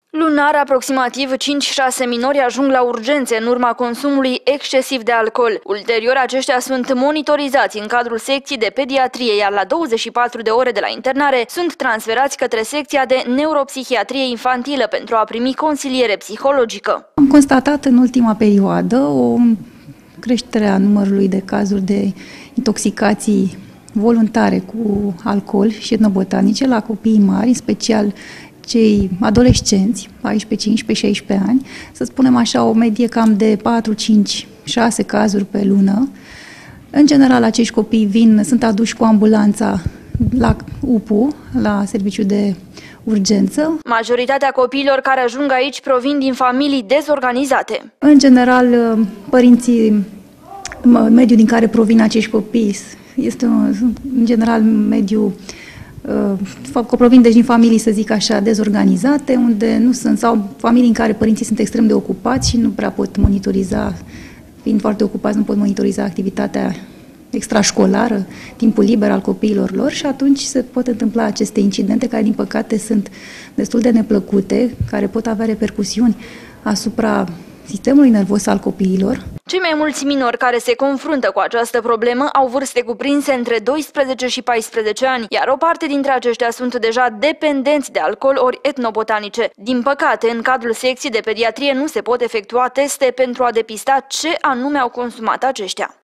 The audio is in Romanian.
Lunar, aproximativ 5-6 minori ajung la urgențe în urma consumului excesiv de alcool. Ulterior, aceștia sunt monitorizați în cadrul secției de pediatrie, iar la 24 de ore de la internare sunt transferați către secția de neuropsihiatrie infantilă pentru a primi consiliere psihologică. Am constatat în ultima perioadă o creștere a numărului de cazuri de intoxicații voluntare cu alcool și etnobotanice la copiii mari, în special cei adolescenți, 14, 15, 16 ani, să spunem așa, o medie cam de 4, 5, 6 cazuri pe lună. În general, acești copii sunt aduși cu ambulanța la UPU, la serviciu de urgență. Majoritatea copiilor care ajung aici provin din familii dezorganizate. În general, părinții, mediul din care provin acești copii este în general mediul provin deci din familii, să zic așa, dezorganizate, unde nu sunt, sau familii în care părinții sunt extrem de ocupați și nu prea pot monitoriza, fiind foarte ocupați, nu pot monitoriza activitatea extrașcolară, timpul liber al copiilor lor și atunci se pot întâmpla aceste incidente care, din păcate, sunt destul de neplăcute, care pot avea repercusiuni asupra sistemului nervos al copiilor. Cei mai mulți minori care se confruntă cu această problemă au vârste cuprinse între 12 și 14 ani, iar o parte dintre aceștia sunt deja dependenți de alcool ori etnobotanice. Din păcate, în cadrul secției de pediatrie nu se pot efectua teste pentru a depista ce anume au consumat aceștia.